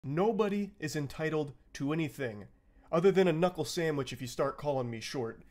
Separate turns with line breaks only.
Nobody is entitled to anything other than a knuckle sandwich if you start calling me short.